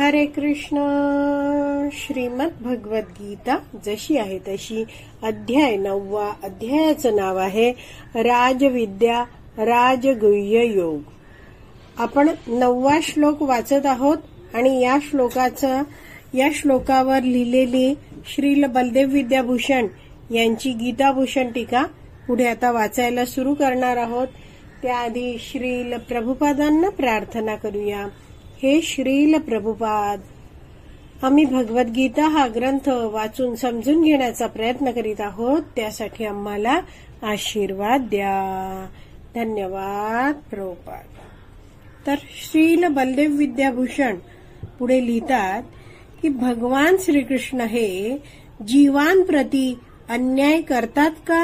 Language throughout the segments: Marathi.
हरे कृष्ण. श्रीमद भगवत गीता जशी आहे तशी, अध्याय 9. अध्यायाचं नाव आहे राजविद्या राजगुह्य योग. आपण 9वा श्लोक वाचत आहोत आणि या श्लोकावर लिहिलेली श्रील बलदेव विद्याभूषण यांची गीताभूषण टीका पुढे आता वाचायला सुरू करणार आहोत. त्याआधी श्रील प्रभुपादांना प्रार्थना करूया. हे श्रील प्रभुपाद, आम्ही भगवद्गीता हा ग्रंथ वाचून समजून घेण्याचा प्रयत्न करीत आहोत. त्यासाठी आम्हाला आशीर्वाद द्या. धन्यवाद प्रभुपाद. तर श्रील बलदेव विद्याभूषण पुढे लिहितात की भगवान श्रीकृष्ण हे जीवांप्रती अन्याय करतात का?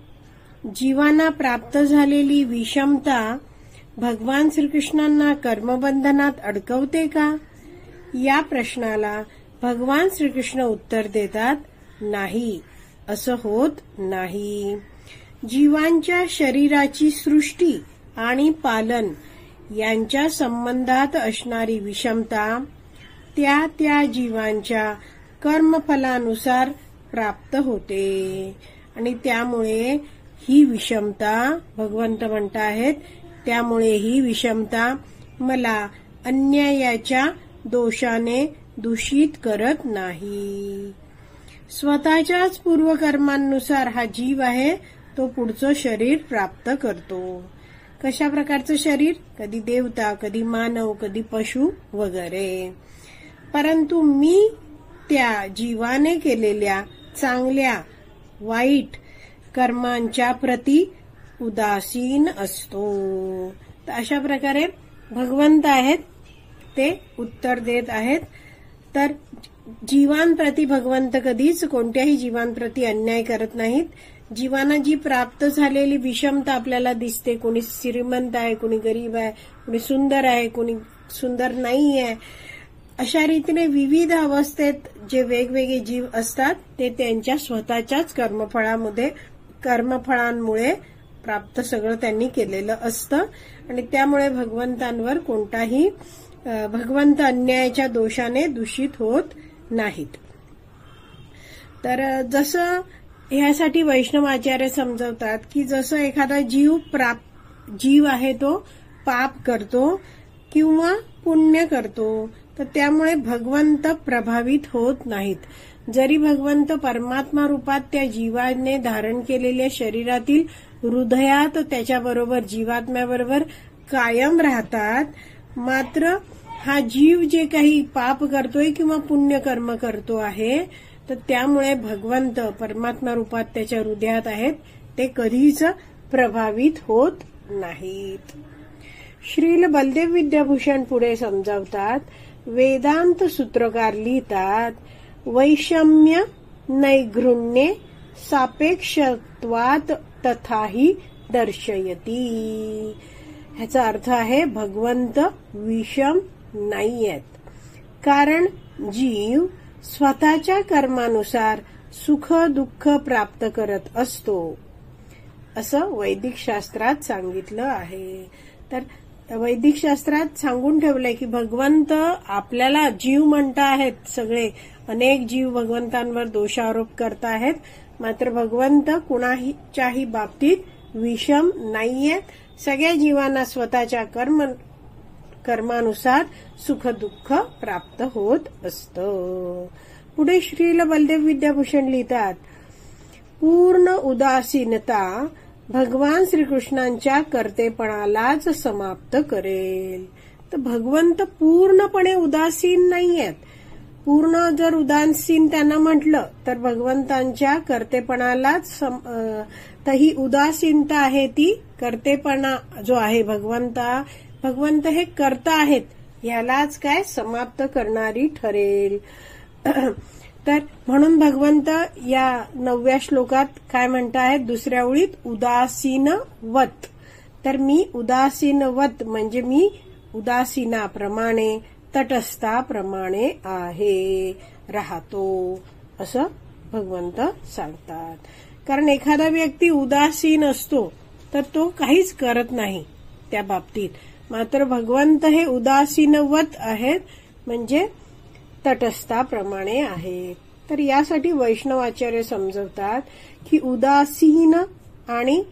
जीवांना प्राप्त झालेली विषमता भगवान श्रीकृष्णांना कर्मबंधनात अडकवते का? या प्रश्नाला भगवान श्रीकृष्ण उत्तर देतात, नाही, असं होत नाही. जीवांच्या शरीराची सृष्टी आणि पालन यांच्या संबंधात असणारी विषमता त्या त्या जीवांच्या कर्मफलानुसार प्राप्त होते आणि त्यामुळे ही विषमता, भगवंत म्हणताहेत, त्यामुळे ही विषमता मला अन्यायाच्या दोषाने दूषित करत नाही. स्वतःच्याच पूर्वकर्मांनुसार हा जीव आहे तो पुढचं शरीर प्राप्त करतो. कशा प्रकारचं शरीर? कधी देवता, कधी मानव, कधी पशु वगैरे. परंतु मी त्या जीवाने केलेल्या चांगल्या वाईट कर्मांच्या प्रती उदासीन असतो. तर अशा प्रकारे भगवंत आहेत ते उत्तर देत आहेत. तर जीवांप्रती भगवंत कधीच कोणत्याही जीवांप्रती अन्याय करत नाहीत. जीवांना जी प्राप्त झालेली विषमता आपल्याला दिसते, कोणी श्रीमंत आहे, कोणी गरीब आहे, कोणी सुंदर आहे, कोणी सुंदर नाही आहे, अशा रीतीने विविध अवस्थेत जे वेगवेगळे जीव असतात ते त्यांच्या स्वतःच्याच कर्मफळांमुळे प्राप्त सगळं त्यांनी केलेलं असतं आणि त्यामुळे भगवंतांवर कोणताही भगवंत अन्यायाच्या दोषाने दूषित होत नाहीत. तर जसं ह्यासाठी वैष्णवाचार्य समजवतात की जसं एखादा जीव आहे तो पाप करतो किंवा पुण्य करतो तर त्यामुळे भगवंत प्रभावित होत नाहीत. जरी भगवंत परमात्मा रूपात त्या जीवाने धारण केलेल्या शरीरातील हृदयात त्याच्याबरोबर जीवात्म्याबरोबर कायम राहतात, मात्र हा जीव जे काही पाप करतोय किंवा पुण्यकर्म करतो आहे तर त्यामुळे भगवंत परमात्मा रूपात त्याच्या हृदयात आहेत ते कधीच प्रभावित होत नाहीत. श्रील बलदेव विद्याभूषण पुढे समजावतात, वेदांत सूत्रकार लिहितात, वैषम्य नैघृण्ये सापेक्षत्वात तथाही दर्शयती. ह्याचा अर्थ आहे भगवंत विषम नाहीयेत, कारण जीव स्वतःच्या कर्मानुसार सुख दुःख प्राप्त करत असतो, असं वैदिक शास्त्रात सांगितलं आहे. तर वैदिक शास्त्रात सांगून ठेवलंय की भगवंत आपल्याला जीव म्हणता आहेत, सगळे अनेक जीव भगवंतांवर दोषारोप करत आहेत, मात्र भगवंत कुणाच्याही बाबतीत विषम नाहीयेत. सगळ्या जीवांना स्वतःच्या कर्मानुसार सुख दुःख प्राप्त होत असतं. पुढे श्रील बलदेव विद्याभूषण लिहितात, पूर्ण उदासीनता भगवान श्रीकृष्णांच्या कर्तेपणालाच समाप्त करेल. तर भगवंत पूर्णपणे उदासीन नाहीयेत. पूर्ण जर उदासीन त्यांना म्हटलं तर भगवंतांच्या कर्तेपणालाच ही उदासीनता आहे, ती कर्तेपणा जो आहे भगवंत हे कर्ता आहेत ह्यालाच काय समाप्त करणारी ठरेल. तर म्हणून भगवंत या 9व्या श्लोकात काय म्हणतायत, दुसऱ्या ओळीत उदासीनवत. तर मी उदासीनवत म्हणजे मी उदासीनाप्रमाणे तटस्थाप्रमाणे आहे, राहतो, असं भगवंत सांगतात. कारण एखादा व्यक्ती उदासीन असतो तर तो काहीच करत नाही त्या बाबतीत, मात्र भगवंत हे उदासीनवत आहेत म्हणजे तटस्थाप्रमाणे आहेत. तर यासाठी वैष्णवाचार्य समजवतात की उदासीन आणि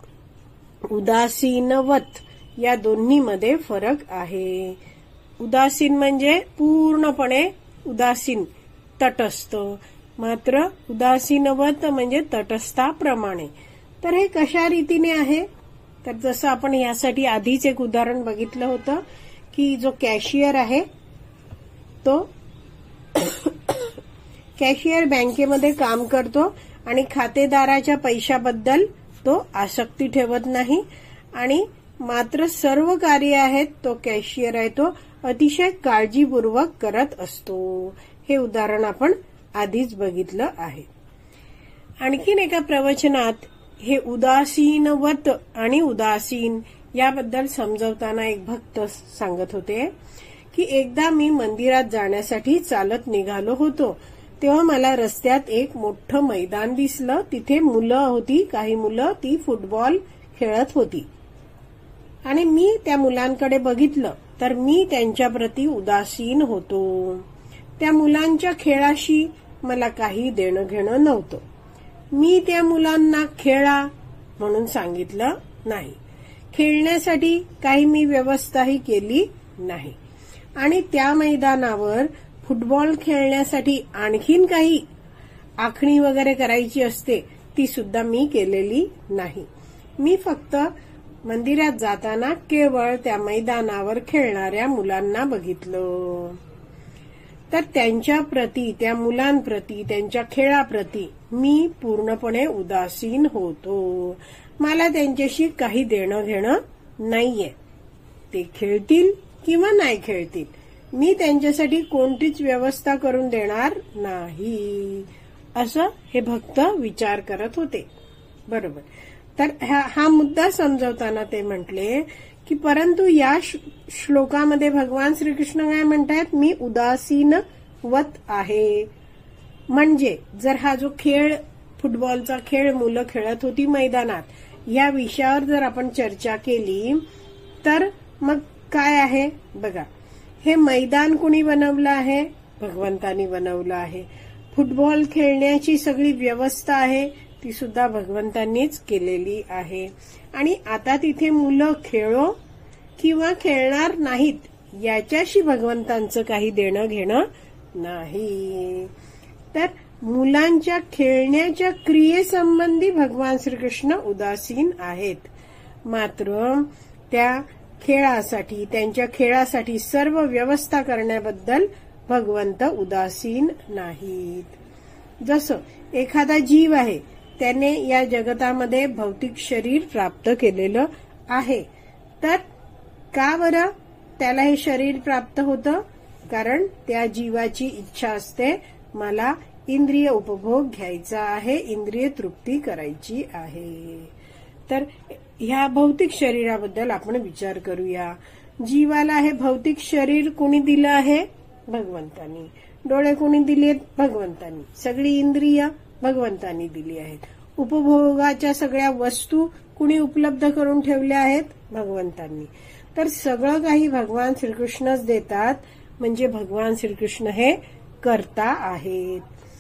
उदासीनवत या दोन्हीमध्ये फरक आहे. उदासीन म्हणजे पूर्णपणे उदासीन, तटस्थ, मात्र उदासीनवत म्हणजे तटस्थाप्रमाणे. तर हे कशा रीतीने आहे? तर जसं आपण यासाठी आधीच एक उदाहरण बघितलं होतं की जो कॅशियर आहे तो कॅशियर बँकेमध्ये काम करतो आणि खातेदाराच्या पैशाबद्दल तो आसक्ती ठेवत नाही आणि मात्र सर्व कार्य आहेत तो कॅशियर आहे तो अतिशय काळजीपूर्वक करत असतो. हे उदाहरण आपण आधीच बघितलं आहे. आणखीन एका प्रवचनात हे उदासीनवत आणि उदासीन याबद्दल समजवताना एक भक्त सांगत होते की एकदा मी मंदिरात जाण्यासाठी चालत निघालो होतो तेव्हा मला रस्त्यात एक मोठं मैदान दिसलं. तिथे मुलं होती, काही मुलं ती फुटबॉल खेळत होती आणि मी त्या मुलांकडे बघितलं तर मी त्यांच्याप्रती उदासीन होतो. त्या मुलांच्या खेळाशी मला काही देणं घेणं नव्हतं. मी त्या मुलांना खेळा म्हणून सांगितलं नाही. खेळण्यासाठी काही मी व्यवस्थाही केली नाही आणि त्या मैदानावर फुटबॉल खेळण्यासाठी आणखीन काही आखणी वगैरे करायची असते ती सुद्धा मी केलेली नाही. मी फक्त मंदिरात जाताना केवळ त्या मैदानावर खेळणाऱ्या मुलांना बघितलं. तर त्यांच्या प्रती, त्या मुलांप्रती, त्यांच्या खेळाप्रती मी पूर्णपणे उदासीन होतो. मला त्यांच्याशी काही देणं घेणं नाहीये. ते खेळतील किंवा नाही खेळतील, मी त्यांच्यासाठी कोणतीच व्यवस्था करून देणार नाही, असं हे भक्त विचार करत होते. बरोबर. तर हा मुद्दा समजवताना ते म्हटले की परंतु या श्लोकामध्ये भगवान श्रीकृष्ण काय म्हणतात, मी उदासीनवत आहे. म्हणजे जर हा जो खेळ, फुटबॉलचा खेळ मुलं खेळत होती मैदानात, या विषयावर जर आपण चर्चा केली तर मग काय आहे बघा. हे मैदान कुणी बनवलं आहे? भगवंतानी बनवलं आहे. फुटबॉल खेळण्याची सगळी व्यवस्था आहे ती सुद्धा भगवंतांनीच केलेली आहे. आणि आता तिथे मुलं खेळो किंवा खेळणार नाहीत याच्याशी भगवंतांचं काही देणं घेणं नाही. तर मुलांच्या खेळण्याच्या क्रियेसंबंधी भगवान श्रीकृष्ण उदासीन आहेत, मात्र त्या खेळासाठी, त्यांच्या खेळासाठी सर्व व्यवस्था करण्याबद्दल भगवंत उदासीन नाहीत. जसं एखादा जीव आहे, त्याने या जगतामध्ये भौतिक शरीर प्राप्त केलेलं आहे, तर का बरं त्याला हे शरीर प्राप्त होतं? कारण त्या जीवाची इच्छा असते, मला इंद्रिय उपभोग घ्यायचा आहे, इंद्रिय तृप्ती करायची आहे. तर ह्या भौतिक शरीराबद्दल आपण विचार करूया. जीवाला हे भौतिक शरीर कोणी दिलं आहे? भगवंतांनी. डोळे कोणी दिलेत? भगवंतांनी. सगळी इंद्रिय भगवंतांनी दिली आहेत. उपभोगाच्या सगळ्या वस्तू कुणी उपलब्ध करून ठेवल्या आहेत? भगवंतांनी. तर सगळं काही भगवान श्रीकृष्णच देतात, म्हणजे भगवान श्रीकृष्ण हे कर्ता आहेत.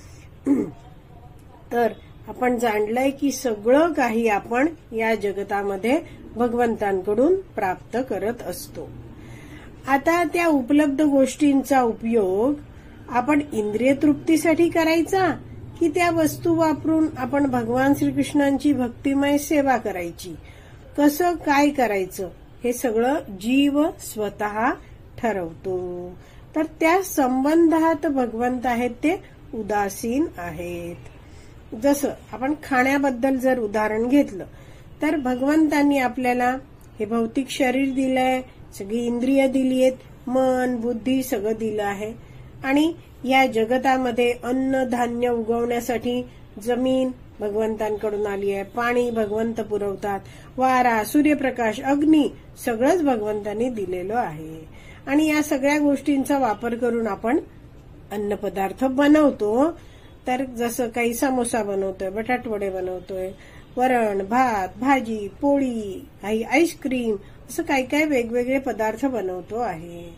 तर आपण जाणलंय की सगळं काही आपण या जगतामध्ये भगवंतांकडून प्राप्त करत असतो. आता त्या उपलब्ध गोष्टींचा उपयोग आपण इंद्रिय तृप्तीसाठी करायचा की त्या वस्तू वापरून आपण भगवान श्रीकृष्णांची भक्तिमय सेवा करायची? कसं काय करायचं हे सगळं जीव स्वतः ठरवतो. तर त्या संबंधात भगवंत आहेत ते उदासीन आहेत. जसं आपण खाण्याबद्दल जर उदाहरण घेतलं तर भगवंतांनी आपल्याला हे भौतिक शरीर दिलंय, सगळी इंद्रिय दिली आहेत, मन बुद्धी सगळं दिलं आहे आणि या जगतामध्ये अन्न धान्य उगवण्यासाठी जमीन भगवंतांकडून आली आहे, पाणी भगवंत पुरवतात, वारा, सूर्यप्रकाश, अग्नी सगळंच भगवंतांनी दिलेलं आहे. आणि या सगळ्या गोष्टींचा वापर करून आपण अन्नपदार्थ बनवतो. तर जसं काही समोसा बनवतोय, बटाटवडे बनवतोय, वरण भात भाजी पोळी, काही आईस्क्रीम, असं काही काही वेगवेगळे पदार्थ बनवतो आहे.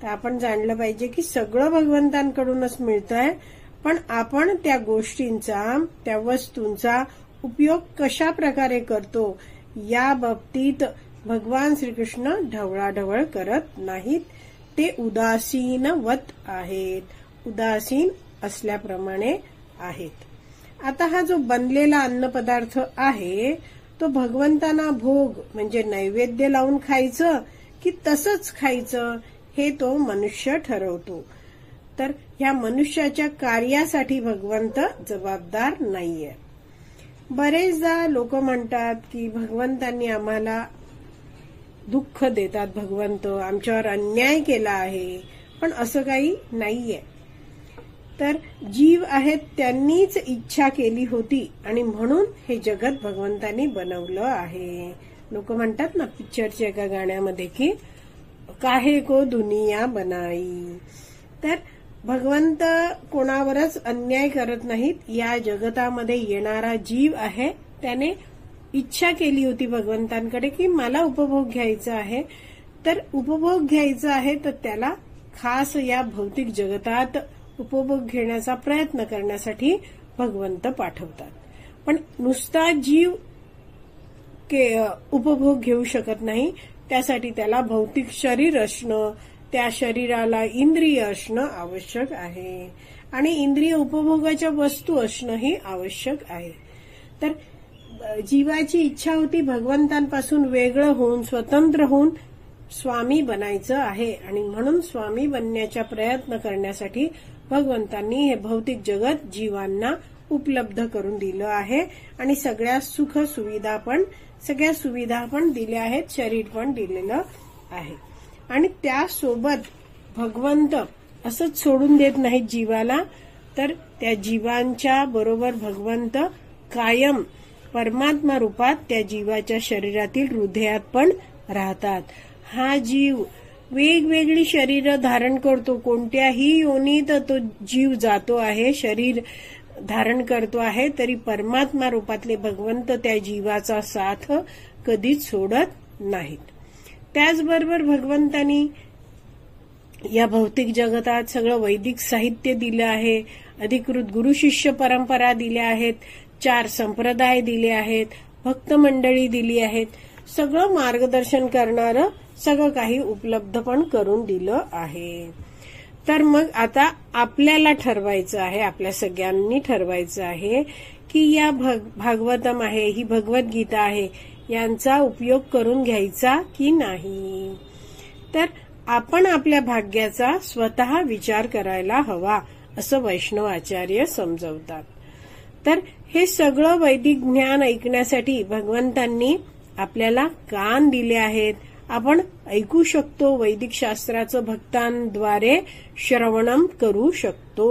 तर आपण जाणलं पाहिजे की सगळं भगवंतांकडूनच मिळतंय, पण आपण त्या गोष्टींचा, त्या वस्तूंचा उपयोग कशा प्रकारे करतो या बाबतीत भगवान श्रीकृष्ण ढवळाढवळ करत नाहीत. ते उदासीनवत आहेत, उदासीन असल्याप्रमाणे आहेत. आता हा जो बनलेला अन्नपदार्थ आहे तो भगवंतांना भोग म्हणजे नैवेद्य लावून खायचं की तसंच खायचं हे तो मनुष्य ठरवतो. तर ह्या मनुष्याच्या कार्यासाठी भगवंत जबाबदार नाहीये. बरेचदा लोक म्हणतात की भगवंतांनी आम्हाला दुःख देतात, भगवंत आमच्यावर अन्याय केला आहे, पण असं काही नाहीये. तर जीव आहेत त्यांनीच इच्छा केली होती आणि म्हणून हे जगत भगवंतांनी बनवलं आहे. लोक म्हणतात ना पिक्चरच्या एका गाण्यामध्ये की काहे को दुनिया बनाई. तर भगवंत कोणावरच अन्याय करत नाहीत. या जगतामध्ये येणारा जीव आहे त्याने इच्छा केली होती भगवंतांकडे की मला उपभोग घ्यायचा आहे. तर उपभोग घ्यायचा आहे तर त्याला खास या भौतिक जगतात उपभोग घेण्याचा प्रयत्न करण्यासाठी भगवंत पाठवतात. पण नुसता जीव उपभोग घेऊ शकत नाही, त्यासाठी त्याला भौतिक शरीर असणं, त्या शरीराला इंद्रिय असणं आवश्यक आहे आणि इंद्रिय उपभोगाच्या वस्तू असणंही आवश्यक आहे. तर जीवाची इच्छा होती भगवंतांपासून वेगळं होऊन स्वतंत्र होऊन स्वामी बनायचं आहे आणि म्हणून स्वामी बनण्याचा प्रयत्न करण्यासाठी भगवंतांनी हे भौतिक जगत जीवांना उपलब्ध करून दिलं आहे आणि सगळ्या सुख सुविधा पण दिल्या आहेत, शरीर पण दिलेलं आहे. आणि त्यासोबत भगवंत असंच सोडून देत नाहीत जीवाला, तर त्या जीवांच्या बरोबर भगवंत कायम परमात्मा रूपात त्या जीवाच्या शरीरातील हृदयात पण राहतात. हा जीव वेगवेगळी शरीर धारण करतो, कोणत्याही योनीत तो जीव जातो आहे, शरीर धारण करतो आहे, तरी परमात्मा रूपातले भगवंत त्या जीवाचा साथ कधीच सोडत नाहीत. त्याचबरोबर भगवंतांनी या भौतिक जगतात सगळं वैदिक साहित्य दिलं आहे, अधिकृत गुरु शिष्य परंपरा दिल्या आहेत, 4 संप्रदाय दिले आहेत, भक्त मंडळी दिली आहेत, सगळं मार्गदर्शन करणारं सगळं काही उपलब्ध पण करून दिलं आहे. तर मग आता आपल्याला ठरवायचं आहे, आपल्या सगळ्यांनी ठरवायचं आहे की या भागवतम आहे, ही भगवद्गीता आहे, यांचा उपयोग करून घ्यायचा की नाही. तर आपण आपल्या भाग्याचा स्वतः विचार करायला हवा असं वैष्णव आचार्य समजवतात. तर हे सगळं वैदिक ज्ञान ऐकण्यासाठी भगवंतांनी आपल्याला कान दिले आहेत. आपण ऐकू शकतो, वैदिक शास्त्राचं भक्तांद्वारे श्रवणम करू शकतो.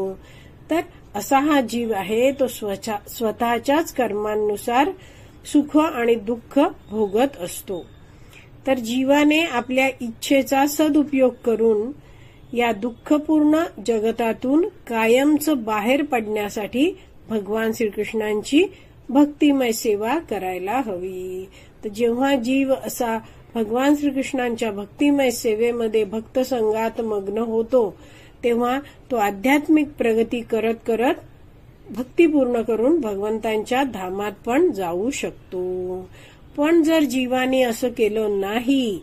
तर असा हा जीव आहे तो स्वतःच्याच कर्मांनुसार सुख आणि दुःख भोगत असतो. तर जीवाने आपल्या इच्छेचा सदुपयोग करून या दुःखपूर्ण जगतातून कायमचं बाहेर पडण्यासाठी भगवान श्रीकृष्णांची भक्तिमय सेवा करायला हवी. तर जेव्हा जीव असा भगवान श्रीकृष्णांच्या भक्तिमय सेवेमध्ये भक्त संघात मग्न होतो तेव्हा तो आध्यात्मिक प्रगती करत करत भक्ती पूर्ण करून भगवंतांच्या धामात पण जाऊ शकतो. पण जर जीवाने असं केलं नाही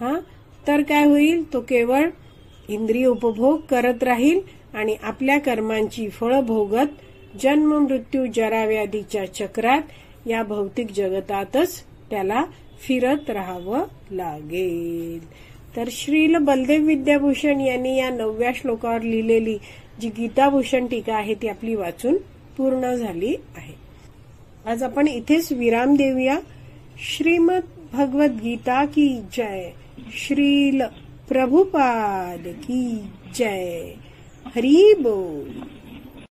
तर काय होईल, तो केवळ इंद्रिय उपभोग करत राहील आणि आपल्या कर्मांची फळं भोगत जन्म मृत्यू जरा व्याधीच्या चक्रात या भौतिक जगतातच त्याला फिरत राहावं लागेल. तर श्रील बलदेव विद्याभूषण यांनी या 9व्या श्लोकावर लिहिलेली जी गीताभूषण टीका आहे ती आपली वाचून पूर्ण झाली आहे. आज आपण इथेच विराम देऊया. श्रीमद भगवद गीता की जय. श्रील प्रभुपाद की जय. हरी बोल.